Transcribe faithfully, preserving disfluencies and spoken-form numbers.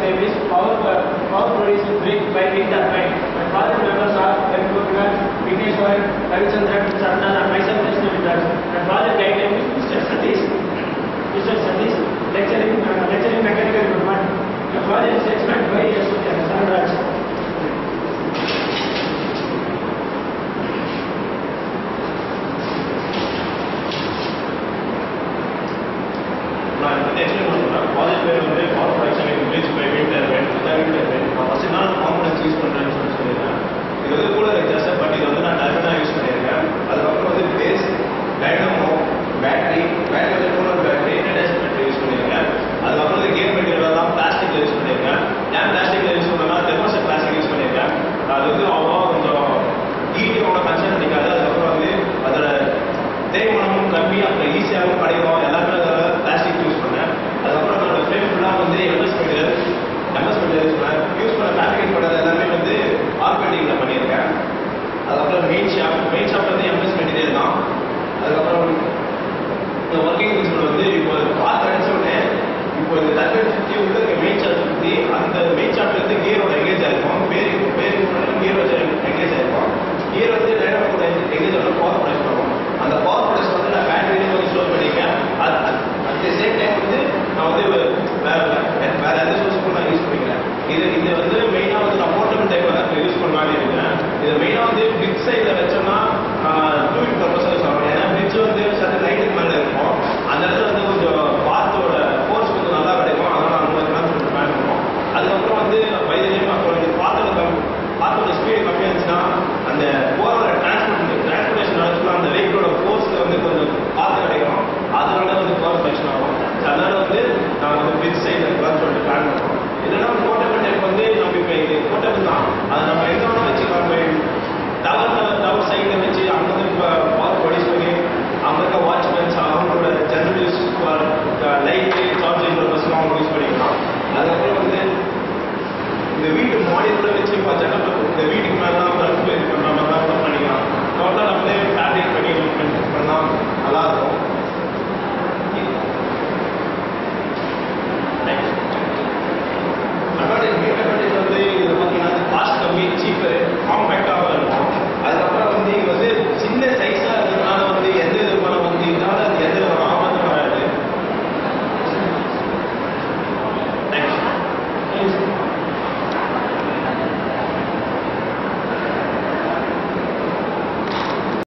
name is Power Power Produced by Wind Turbine. My father members are Venkutan, Vigneshwar, Ravichandran, Satnan, and myself, Krishna Vidas. My father guide name is Mister Satish. Mister Satish, lecturing uh, lecturing mechanical equipment. My father is expert by Sanraj. College பேர் வந்து power production village by wind turbine wind turbine நான் first நான் components use பண்ணுறேன்னு சொல்லி சொல்லியிருக்கேன். இது வந்து கூட ஜஸ்ட் பட் இது வந்து நான் டர்பைனாக யூஸ் பண்ணியிருக்கேன். அதுக்கப்புறம் வந்து பேஸ் டைனமோ பேட்டரி பேட்டரி வந்து டூனல் பேட்டரி அட்டாச்மெண்ட் யூஸ் பண்ணியிருக்கேன். அதுக்கப்புறம் வந்து கேம் மெட்டீரியல்லாம் பிளாஸ்டிக்கில் யூஸ் பண்ணியிருக்கேன். ஏன் பிளாஸ்டிக்கில் யூஸ் பண்ணேன்னா தெர்மோசெட் பிளாஸ்டிக் யூஸ் பண்ணியிருக்கேன். அது வந்து அவ்வளோ கொஞ்சம் ஹீட்டிங்கோட கன்சர்ன் அடிக்காது. அதுக்கப்புறம் வந்து அதோட தேய்மானமும் கம்மி, அப்புறம் ஈஸியாகவும் கிடைக்கும். எல்லாமே அதில் பிளாஸ்டிக் யூஸ் பண்ணேன். அதுக்கப்புறம் என்னோட ஃப்ரேம் ஃபுல்லாக வந்து MS material MS material use பண்ணேன். யூஸ் பண்ண ஃபேப்ரிகேட் பண்ணது எல்லாமே வந்து ஆர்கானிக்கில் பண்ணியிருக்கேன். அதுக்கப்புறம் மெயின் ஷாப் மெயின் ஷாப் வந்து எம்எஸ் மெட்டீரியல் தான். அதுக்கப்புறம் இந்த ஒர்க்கிங் பிரின்சிபல் வந்து இப்போ பார்த்து அடிச்ச உடனே இப்போ இந்த டர்பைன் சுற்றி உள்ள மெயின் ஷாப் சுற்றி அந்த மெயின் ஷாப்லேருந்து கியரோட எங்கேஜ் ஆகிருக்கும். பேரு பேருக்கு முன்னாடி கியர் வச்சு எங்கேஜ் ஆகிருக்கும். கியர் வந்து டைனமோட எங்கேஜ் ஆகும் பவர் ப்ரொடக்ஷன் பண்ணுவோம். அந்த பவர் ப்ரொடக்ஷன் வந்து நான் பேட்டரியிலே வந்து ஸ்டோர் பண்ணியிருக்கேன். அது அட் தி சேம் டைம் வந்து நான் வந்து வேறு வேறு எந்த சோர்ஸுக்கும் நான் யூஸ் பண்ணிக்கிறேன். இது இது வந்து மெயினாக வந்து நான் போர்ட்டபிள் டைப் யூஸ் பண்ணலான்னு இருக்கேன். இது மெயினாக வந்து பிக் சைடில்